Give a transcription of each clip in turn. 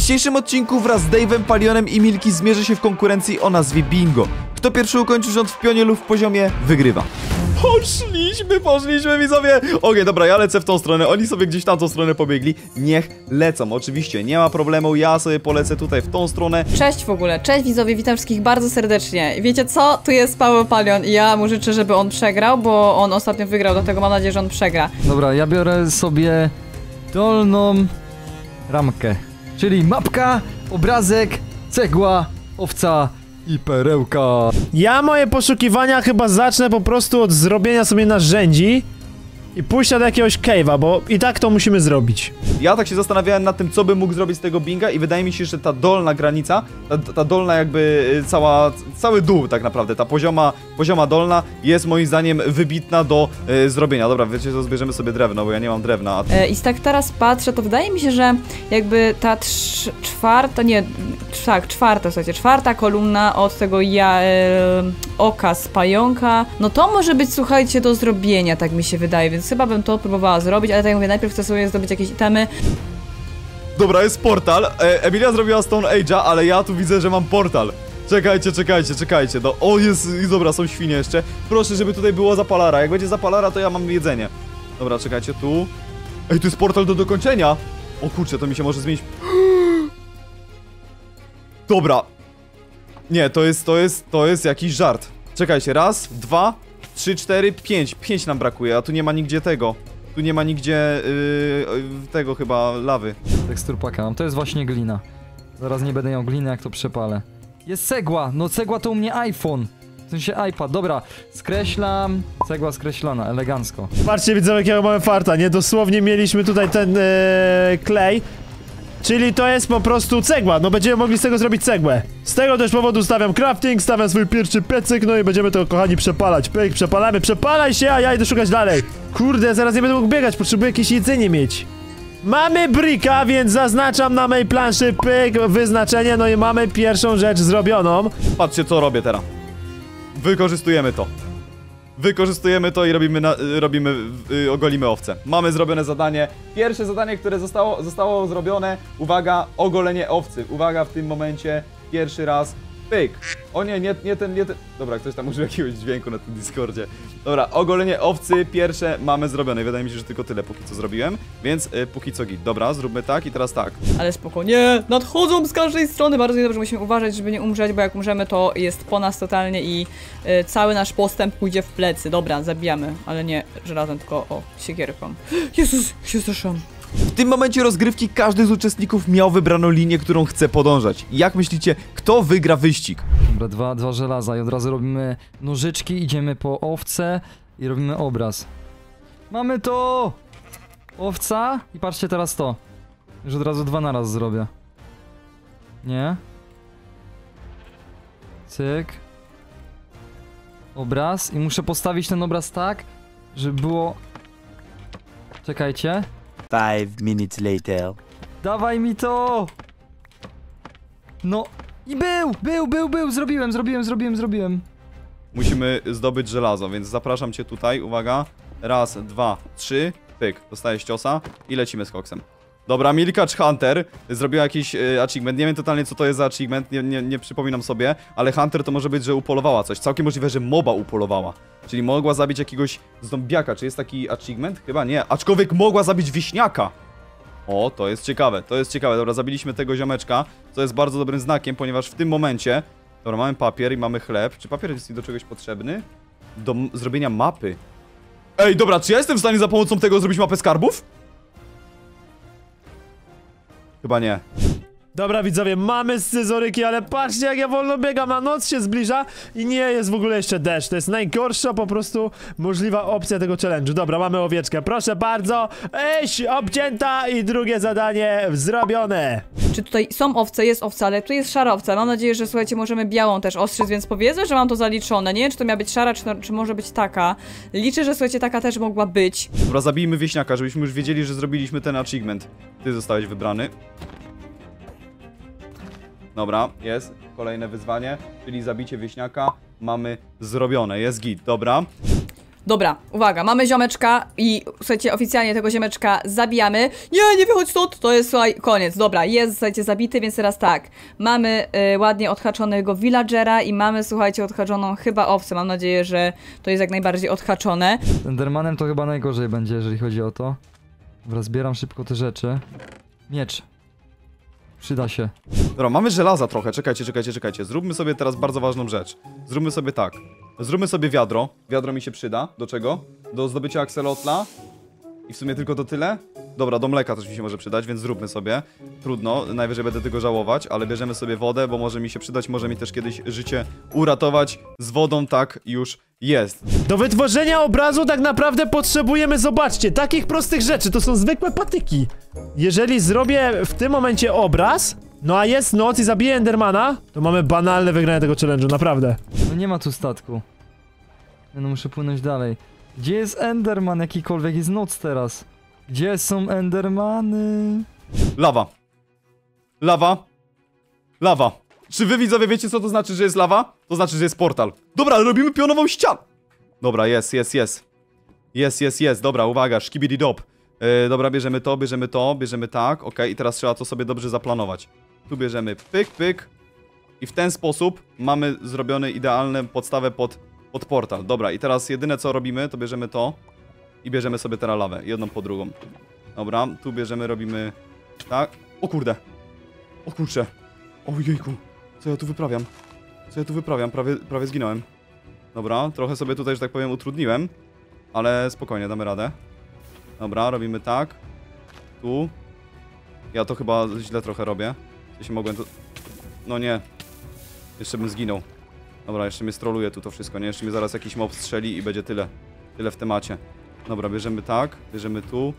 dzisiejszym odcinku wraz z Dave'em, Palionem i Milky zmierzy się w konkurencji o nazwie Bingo. Kto pierwszy ukończy rząd w pionie lub w poziomie, wygrywa. Poszliśmy widzowie. Okej, dobra, ja lecę w tą stronę, oni sobie gdzieś tam tą stronę pobiegli. Niech lecą, oczywiście, nie ma problemu, ja sobie polecę tutaj w tą stronę. Cześć w ogóle, cześć widzowie, witam wszystkich bardzo serdecznie. Wiecie co? Tu jest Paweł Palion i ja mu życzę, żeby on przegrał, bo on ostatnio wygrał, dlatego mam nadzieję, że on przegra. Dobra, ja biorę sobie dolną ramkę, czyli mapka, obrazek, cegła, owca i perełka. Ja moje poszukiwania chyba zacznę po prostu od zrobienia sobie narzędzi i pójścia do jakiegoś cave'a, bo i tak to musimy zrobić. Ja tak się zastanawiałem nad tym, co bym mógł zrobić z tego binga i wydaje mi się, że ta dolna granica, ta dolna jakby cały dół tak naprawdę, ta pozioma dolna jest moim zdaniem wybitna do zrobienia. Dobra, wiecie co, zbierzemy sobie drewno, bo ja nie mam drewna. I tak teraz patrzę, to wydaje mi się, że jakby ta czwarta kolumna od tego oka z pająka, no to może być, słuchajcie, do zrobienia, tak mi się wydaje, więc chyba bym to próbowała zrobić, ale tak jak mówię, najpierw chcę sobie zdobyć jakieś itemy. Dobra, jest portal. Emilia zrobiła Stone Age'a, ale ja tu widzę, że mam portal. Czekajcie. No, o, jest, dobra, są świnie jeszcze. Proszę, żeby tutaj było zapalara. Jak będzie zapalara, to ja mam jedzenie. Dobra, czekajcie, tu. Ej, tu jest portal do dokończenia. O kurczę, to mi się może zmienić. Dobra. Nie, to jest jakiś żart. Czekajcie, raz, dwa, trzy, cztery, pięć. 5 nam brakuje, a tu nie ma nigdzie tego. Tu nie ma nigdzie tego chyba lawy. Teksturpaka mam, to jest właśnie glina. Zaraz nie będę miał gliny, jak to przepalę. Jest cegła, no cegła to u mnie iPhone. W sensie iPad, dobra, skreślam. Cegła skreślona, elegancko. Patrzcie widzowie, jakiego mamy farta, nie? Dosłownie mieliśmy tutaj ten klej. Czyli to jest po prostu cegła, no będziemy mogli z tego zrobić cegłę. Z tego też powodu stawiam crafting, stawiam swój pierwszy piecyk, no i będziemy to, kochani, przepalać. Pyk, przepalamy, przepalaj się, a ja idę szukać dalej. Kurde, zaraz nie będę mógł biegać, potrzebuję jakieś jedzenie mieć. Mamy bricka, więc zaznaczam na mojej planszy, pyk, wyznaczenie, no i mamy pierwszą rzecz zrobioną. Patrzcie, co robię teraz. Wykorzystujemy to i ogolimy owce. Mamy zrobione zadanie. Pierwsze zadanie, które zostało zrobione. Uwaga, ogolenie owcy. Uwaga, w tym momencie pierwszy raz. Pyk. O nie ten. Dobra, ktoś tam użył jakiegoś dźwięku na tym Discordzie. Dobra, ogolenie owcy pierwsze mamy zrobione. Wydaje mi się, że tylko tyle póki co zrobiłem. Więc póki co git. Dobra, zróbmy tak i teraz tak. Ale spokojnie, nadchodzą z każdej strony, bardzo dobrze musimy uważać, żeby nie umrzeć, bo jak umrzemy, to jest po nas totalnie i cały nasz postęp pójdzie w plecy. Dobra, zabijamy, ale nie żelazem, tylko o, siekierką. Jezus, się zresztą. W tym momencie rozgrywki każdy z uczestników miał wybraną linię, którą chce podążać. Jak myślicie, kto wygra wyścig? Dobra, dwa żelaza i od razu robimy nożyczki, idziemy po owce i robimy obraz. Mamy to! Owca i patrzcie teraz to. Już od razu 2 naraz zrobię. Nie? Cyk. Obraz i muszę postawić ten obraz tak, żeby było... Czekajcie. 5 minutes later. Dawaj mi to! No i był! Zrobiłem. Musimy zdobyć żelazo, więc zapraszam cię tutaj, uwaga. Raz, dwa, trzy, pyk, dostajesz ciosa i lecimy z koksem. Dobra, Milkacz Hunter zrobiła jakiś achievement, nie wiem totalnie co to jest za achievement, nie przypominam sobie, ale Hunter to może być, że upolowała coś, całkiem możliwe, że moba upolowała. Czyli mogła zabić jakiegoś zombiaka, czy jest taki achievement? Chyba nie, aczkolwiek mogła zabić wieśniaka. O, to jest ciekawe, dobra, zabiliśmy tego ziomeczka, co jest bardzo dobrym znakiem, ponieważ w tym momencie... Dobra, mamy papier i mamy chleb. Czy papier jest do czegoś potrzebny? Do zrobienia mapy. Ej, dobra, czy ja jestem w stanie za pomocą tego zrobić mapę skarbów? Chyba nie. Dobra widzowie, mamy scyzoryki, ale patrzcie jak ja wolno biegam, a noc się zbliża i nie jest w ogóle jeszcze deszcz. To jest najgorsza po prostu możliwa opcja tego challenge'u. Dobra, mamy owieczkę, proszę bardzo. Obcięta i drugie zadanie zrobione. Czy tutaj są owce, jest owca, ale tu jest szara owca. Mam nadzieję, że słuchajcie, możemy białą też ostrzyc, więc powiedzmy, że mam to zaliczone. Nie wiem, czy to miała być szara, czy może być taka. Liczę, że słuchajcie, taka też mogła być. Dobra, zabijmy wieśniaka, żebyśmy już wiedzieli, że zrobiliśmy ten achievement. Ty zostałeś wybrany. Dobra, jest kolejne wyzwanie, czyli zabicie wieśniaka. Mamy zrobione, jest git, dobra. Dobra, uwaga, mamy ziomeczka i słuchajcie, oficjalnie tego ziomeczka zabijamy. Nie wychodź stąd, to jest, słuchaj, koniec. Dobra, jest, słuchajcie, zabity, więc teraz tak. Mamy ładnie odhaczonego villagera i mamy, słuchajcie, odhaczoną chyba owcę. Mam nadzieję, że to jest jak najbardziej odhaczone. Z Endermanem to chyba najgorzej będzie, jeżeli chodzi o to. Dobra, zbieram szybko te rzeczy. Miecz. Przyda się. Dobra, mamy żelaza trochę, czekajcie. Zróbmy sobie teraz bardzo ważną rzecz. Zróbmy sobie tak. Zróbmy sobie wiadro. Wiadro mi się przyda. Do czego? Do zdobycia akselotla. I w sumie tylko to tyle? Dobra, do mleka też mi się może przydać, więc zróbmy sobie. Trudno, najwyżej będę tego żałować, ale bierzemy sobie wodę, bo może mi się przydać, może mi też kiedyś życie uratować. Z wodą tak już jest. Do wytworzenia obrazu tak naprawdę potrzebujemy, zobaczcie, takich prostych rzeczy, to są zwykłe patyki. Jeżeli zrobię w tym momencie obraz, no a jest noc i zabiję Endermana, to mamy banalne wygranie tego challenge'u, naprawdę. No nie ma tu statku. No muszę płynąć dalej. Gdzie jest Enderman jakikolwiek? Jest noc teraz. Gdzie są Endermany? Lawa. Lawa. Lawa. Czy wy widzowie wiecie, co to znaczy, że jest lawa? To znaczy, że jest portal. Dobra, ale robimy pionową ścianę. Dobra, jest. Jest. Dobra, uwaga, szkibidi dop. Dobra, bierzemy tak, okej, i teraz trzeba to sobie dobrze zaplanować. Tu bierzemy pyk. I w ten sposób mamy zrobione idealną podstawę pod portal. Dobra, i teraz jedyne co robimy, to bierzemy to i bierzemy sobie teraz lawę, jedną po drugą. Dobra, tu bierzemy, robimy tak. O kurde. O kurczę. Ojejku. Co ja tu wyprawiam? Prawie zginąłem. Dobra, trochę sobie tutaj, że tak powiem, utrudniłem. Ale spokojnie, damy radę. Dobra, robimy tak. Tu. Ja to chyba źle trochę robię. Jeśli mogłem to... No nie. Jeszcze bym zginął. Dobra, jeszcze mnie stroluje tu to wszystko, nie? Jeszcze mnie zaraz jakiś mob strzeli i będzie tyle. Tyle w temacie. Dobra, bierzemy tak. Bierzemy tu.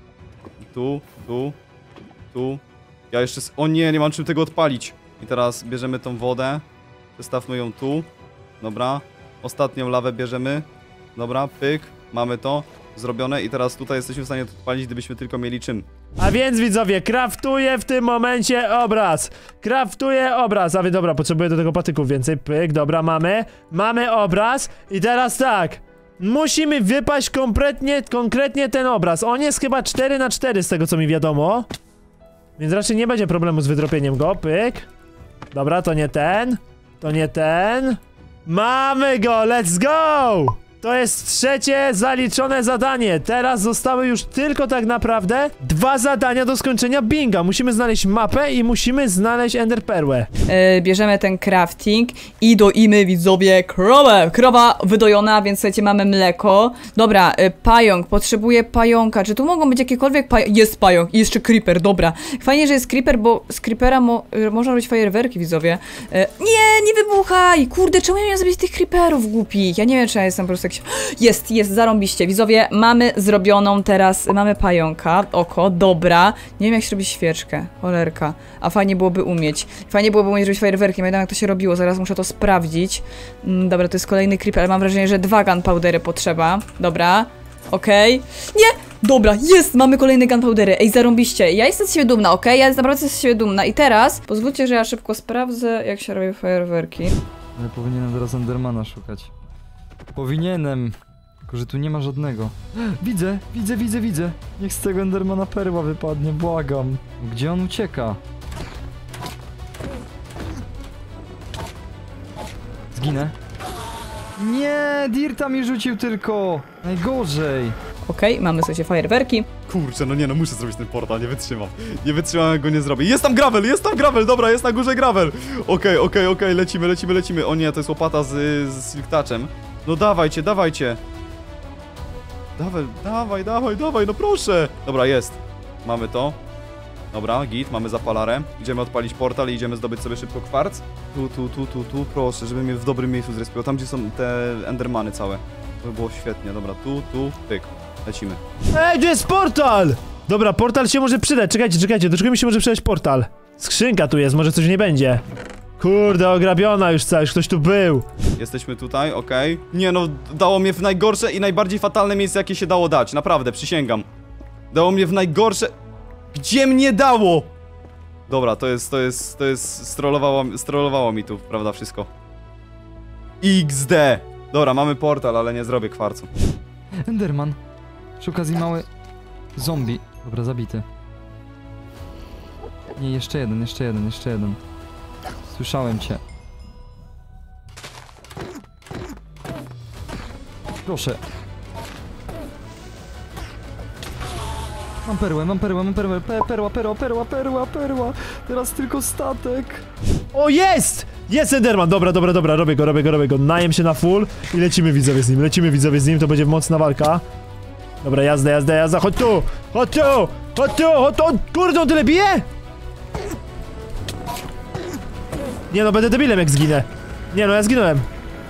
Tu. Ja jeszcze... O nie mam czym tego odpalić. I teraz bierzemy tą wodę. Przestawmy ją tu. Dobra. Ostatnią lawę bierzemy. Dobra, pyk. Mamy to zrobione i teraz tutaj jesteśmy w stanie to odpalić, gdybyśmy tylko mieli czym. A więc widzowie, craftuję w tym momencie obraz. A więc dobra, potrzebuję do tego patyków więcej. Pyk, dobra, mamy obraz. I teraz tak. Musimy wypaść konkretnie ten obraz. On jest chyba 4×4 z tego co mi wiadomo. Więc raczej nie będzie problemu z wydropieniem go. Pyk. Dobra, to nie ten. Mamy go, let's go! To jest trzecie zaliczone zadanie. Teraz zostały już tylko tak naprawdę 2 zadania do skończenia binga. Musimy znaleźć mapę i musimy znaleźć enderperłę. Bierzemy ten crafting i doimy, widzowie, krowę. Krowa wydojona, więc słuchajcie, mamy mleko. Dobra, pająk, potrzebuję pająka. Czy tu mogą być jakiekolwiek Jest pająk i jeszcze creeper, dobra. Fajnie, że jest creeper, bo z creepera można robić fajerwerki, widzowie. Nie wybuchaj! Kurde, czemu ja miałem zrobić tych creeperów głupich? Ja nie wiem, czy ja jestem po prostu jakiś... Jest, zarąbiście. Widzowie, mamy zrobioną teraz, mamy pająka, oko, dobra. Nie wiem, jak się robi świeczkę, cholerka. A fajnie byłoby umieć. Robić fajerwerki, pamiętam jak to się robiło, zaraz muszę to sprawdzić. Dobra, to jest kolejny creeper, ale mam wrażenie, że 2 gunpowdery potrzeba. Dobra, okej. Nie! Dobra, jest! Mamy kolejne gunpowdery. Ej, zarąbiście. Ja jestem z siebie dumna, okej? Ja naprawdę jestem z siebie dumna. I teraz pozwólcie, że ja szybko sprawdzę, jak się robi fajerwerki. Ja powinienem teraz Endermana szukać. Powinienem. Tylko, że tu nie ma żadnego. Widzę. Niech z tego Endermana perła wypadnie, błagam. Gdzie on ucieka? Zginę. Nie, Dirta mi rzucił tylko. Najgorzej. Okej, mamy sobie fajerwerki. Kurczę, no muszę zrobić ten portal, nie wytrzymam jak go nie zrobię. Jest tam gravel, dobra, jest na górze gravel. Okej, lecimy. O nie, to jest łopata z Silk Touchem. No dawajcie. Dawaj, no proszę. Dobra, jest. Mamy to. Dobra, git, mamy zapalarę. Idziemy odpalić portal i idziemy zdobyć sobie szybko kwarc. Tu, proszę, żeby mnie w dobrym miejscu zrespiło. Tam, gdzie są te endermany całe. To by było świetnie, dobra, tu, pyk. Lecimy. Ej, tu jest portal! Dobra, portal się może przydać, czekajcie, do czego mi się może przydać portal? Skrzynka tu jest, może coś nie będzie. Kurde, ograbiona już ktoś tu był. Jesteśmy tutaj, okej. Nie no, dało mnie w najgorsze i najbardziej fatalne miejsce, jakie się dało dać, naprawdę, przysięgam. Dało mnie w najgorsze... Gdzie mnie dało? Dobra, to jest, strollowało mi tu, prawda, wszystko. XD. Dobra, mamy portal, ale nie zrobię kwarcu. Enderman. Przy okazji mały zombie. Dobra, zabity. Nie, jeszcze jeden. Słyszałem cię. Proszę. Mam perłę. Perła. Teraz tylko statek. O, jest! Jest Enderman! Dobra, robię go. Najem się na full i lecimy widzowie z nim, to będzie mocna walka. Dobra, jazda, chodź tu! Kurde, on tyle bije? Nie no, będę debilem jak zginę. Nie no, ja zginąłem.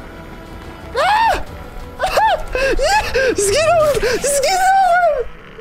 Nie! Zginąłem!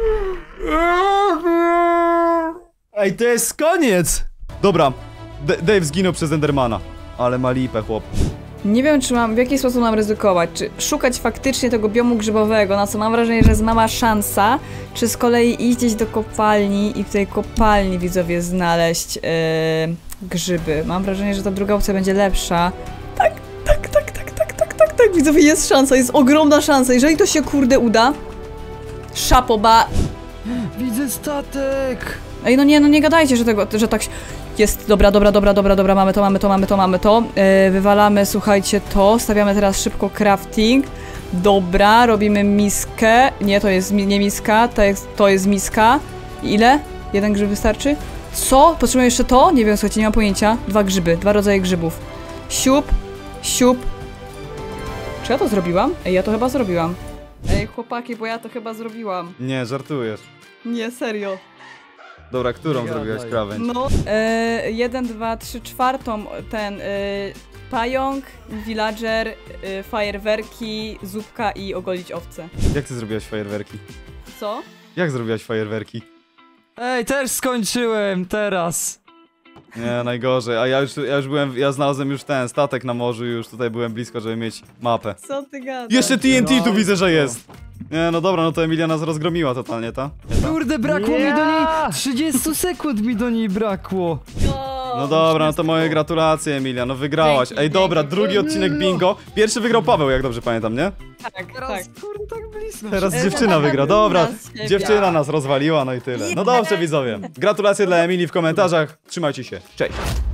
Ej, to jest koniec! Dobra, Dave zginął przez Endermana. Ale ma lipę, chłop. Nie wiem, w jaki sposób mam ryzykować. Czy szukać faktycznie tego biomu grzybowego, na co mam wrażenie, że jest mała szansa, czy z kolei iść gdzieś do kopalni i w tej kopalni, widzowie, znaleźć grzyby. Mam wrażenie, że ta druga opcja będzie lepsza. Tak, widzowie, jest szansa, jest ogromna szansa. Jeżeli to się, kurde, uda, szapoba. Widzę statek! Ej, no nie gadajcie, że tak jest. Dobra, mamy to. Wywalamy, słuchajcie, to. Stawiamy teraz szybko crafting. Dobra, robimy miskę. Nie, to jest nie miska, to jest miska. Ile? Jeden grzyb wystarczy? Co? Potrzebuję jeszcze to? Nie wiem, słuchajcie, nie mam pojęcia. 2 grzyby, 2 rodzaje grzybów. Siup. Czy ja to zrobiłam? Ej, ja to chyba zrobimam. Ej, chłopaki, bo ja to chyba zrobiłam. Nie, żartujesz. Nie, serio. Dobra, którą zrobiłaś krawędź? No, 1, 2, 3, czwartą ten pająk, villager, fajerwerki, zupka i ogolić owce. Jak ty zrobiłaś fajerwerki? Co? Jak zrobiłaś fajerwerki? Ej, też skończyłem teraz. Nie, najgorzej. A ja znalazłem już ten statek na morzu i już tutaj byłem blisko, żeby mieć mapę. Co ty gadasz? Jeszcze TNT tu widzę, że jest! Nie, no dobra, no to Emilia nas rozgromiła totalnie, ta? Kurde, brakło mi do niej 30 sekund mi do niej brakło. No dobra, no to moje gratulacje, Emilia, no wygrałaś. Dzięki, Ej, dobra, dzięki. drugi odcinek bingo. Pierwszy wygrał Paweł, jak dobrze pamiętam, nie? Tak. Kurde, tak blisko. Teraz Ej, dziewczyna taka wygra, dumna dobra. z siebie. Dziewczyna nas rozwaliła, no i tyle. No dobrze, widzowie. Gratulacje dla Emilii w komentarzach. Trzymajcie się. Cześć.